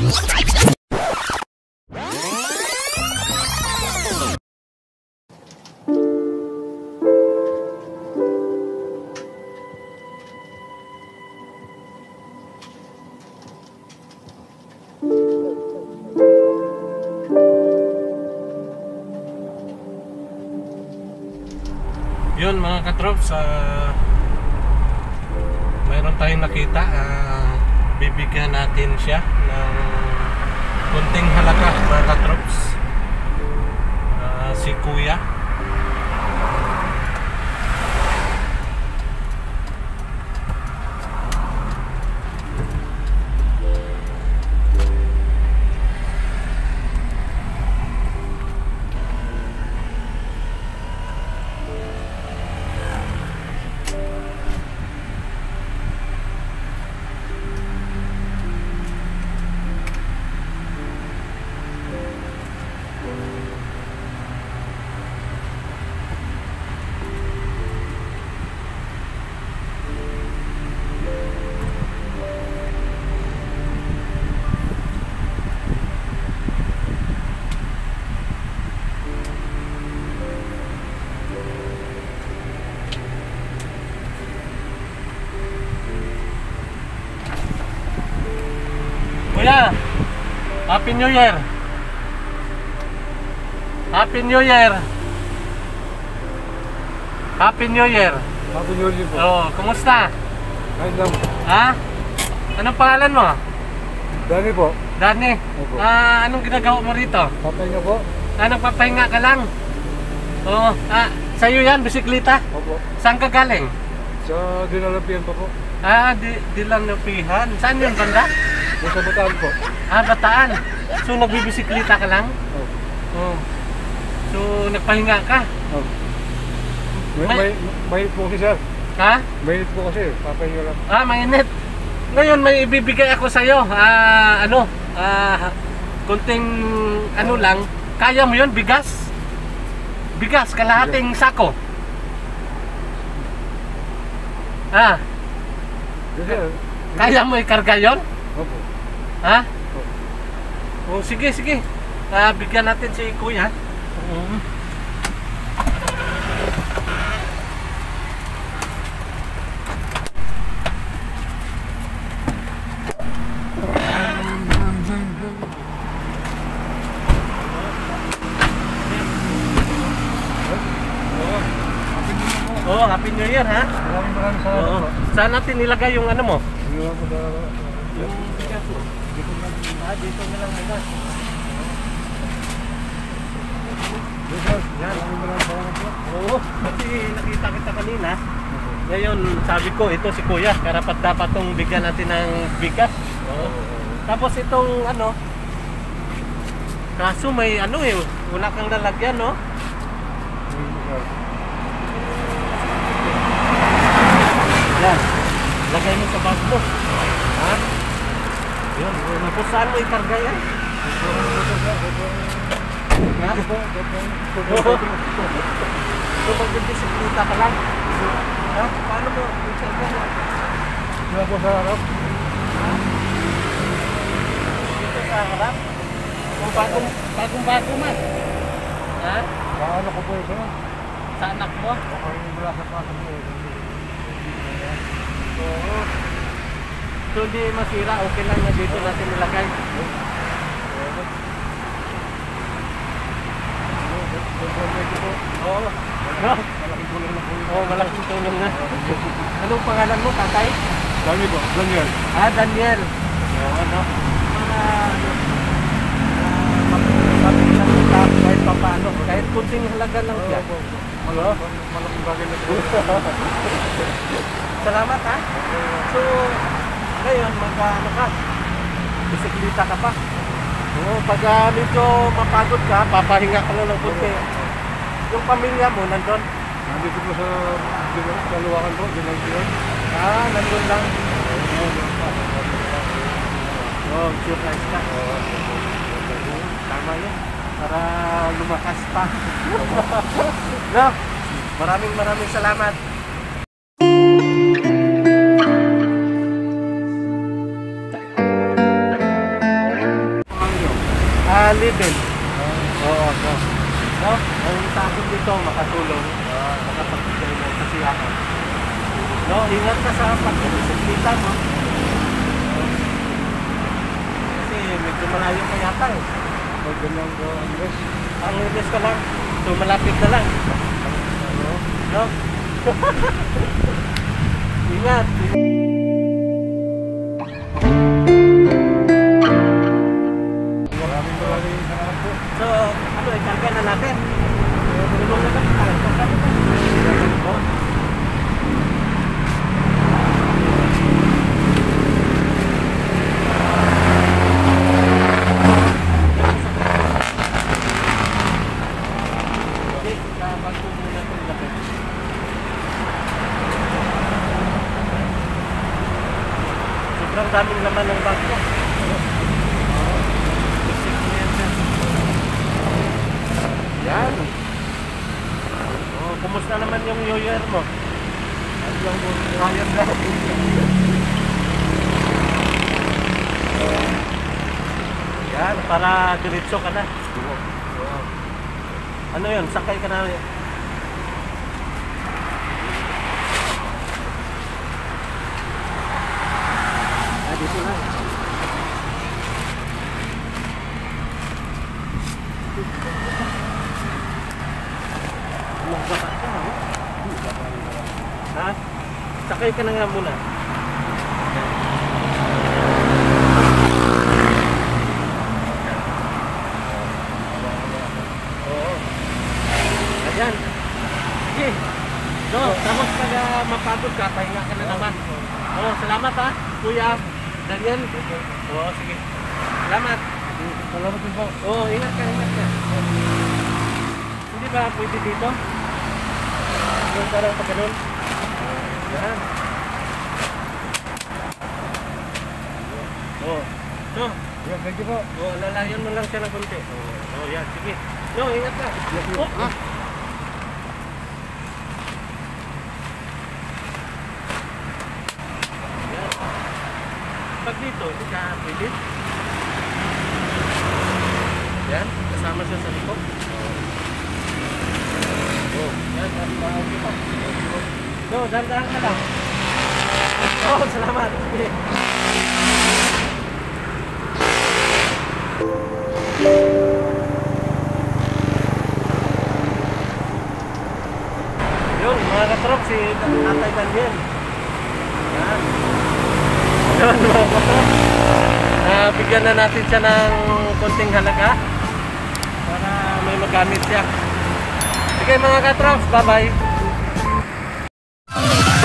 Yun mga katrops, mayroon tayong nakita, bibigyan natin siya ng kunting halaga mga katrops, si Kuya. Kuya, Happy New Year! Happy New Year! Happy New Year! Happy New Year po. Oh, kumusta? Ayun lang. Ha? Anong pangalan mo? Dani po. Dani? Opo. Anong ginagawa mo rito? Papahinga po. Nagpapahinga ka lang? Oo. Sa'yo yan, bisikleta? Opo. Saan ka galing? Sa dinalapian pa po. Dilanupihan. Saan yun, banda? Sa Bataan po. Bataan. So, nagbibisikleta ka lang? Opo. Oo. So, nagpahinga ka? Opo. Mainit po kasi sir. Ha? Mainit po kasi. Papahinga lang. Mainit. Ngayon, may ibibigay ako sa'yo. Kunting lang. Kaya mo yun, bigas? Bigas, kalahating sako. Yes, sir. Kaya mo ikarga yun? Opo. Ha? Opo. Oh, sige. Bigyan natin si Kuya. Happy New Year, ha? Maraming salamat po. Saan natin nilagay yung ano mo? Iniwan ko sa... Yung bigas mo. Dito na lang bigas. Yes, sir. Maraming salamat po. Oo, kasi nakita kita kanina. Ngayon, sabi ko, ito si Kuya, karapat dapat tong bigyan natin ng bigas. Oo. Tapos itong kaso may wala kang lalagyan, no? Yan, lagay mo sa bag mo. Ha? Yun, tapos saan mo ikarga yan? Ha? So magbibisikleta ka lang? Ha? Paano mo ikarga mo? Dito po sa harap. Dito sa harap? Kung bagong-bago man. Ha? Paano ko po ito? Sa anak mo? Baka yung mula sa pasok po. Oo. So hindi masira, okay lang na dito natin nilagay. Oo. Malaking tulong na po yun. Oo, malaking tulong na. Anong pangalan mo, tatay? Dami po, Daniel. Daniel. Oo, mapapit lang yung tap kahit papaano. Kahit kunting halaga lang siya. Malaking bagay na po. Salamat, ha? So, ngayon, ka? Bisikleta ka pa? Oo, pag medyo mapagod ka, papahinga ka lang ng kunti. Yung pamilya mo, nandun? Nandito po sa Luwakan po, dinalapian. Nandun lang. Surprise ka. Tama yun. Para lumakas pa. No? Maraming salamat. level. Oo, no. No? Ang sa akin dito, makatulong. Makapagbigay ng kasiyahan. No, ingat ka sa pagkakasiklita mo. Kasi medyo malayo ka yata eh. Pag ganyan ko, Andres. Ang release ka lang. So malapit na lang. No? Ingat. Maraming salamat po. So, ano, ikarga na natin. Tulong na kami. Ikarga na natin. Oh. Okay, kapag po muna itong lapit. Sobrang daming laman ng bag ko. Yan. Oh, kumusta naman yung New Year mo? Ayun lang. Yan, para diretso ka na. Ano yun? Sakay ka na. Dito na. Magbaba ka, ha? Ha? Sakay ka na nga muna. Oo. Ayan. Sige. No, tapos pag mapagod ka, pahinga ka na naman. Oo, salamat ha, Kuya Daniel. Oo, sige. Salamat. Salamat din po. Oo, ingat ka, ingat ka. Hindi ba pwede dito? Doon ka lang pag ganun. Yan. Oo. So, Yeah, thank you po. oo, lalayan mo lang siya ng konti. Oo, yan, sige. No, ingat ka. Oh, ah. Yan. Pag dito, hindi ka pwede. Yan, kasama siya sa likod. Oh, yan, okay pa. No, dahan-dahan ka lang. Oh, salamat. Sige. Yun, mga katrop, si Tatay Daniel. Yan. Yun, mga katrop. Bigyan na natin siya ng konting halaga para may magamit siya. Sige mga katrop, bye-bye.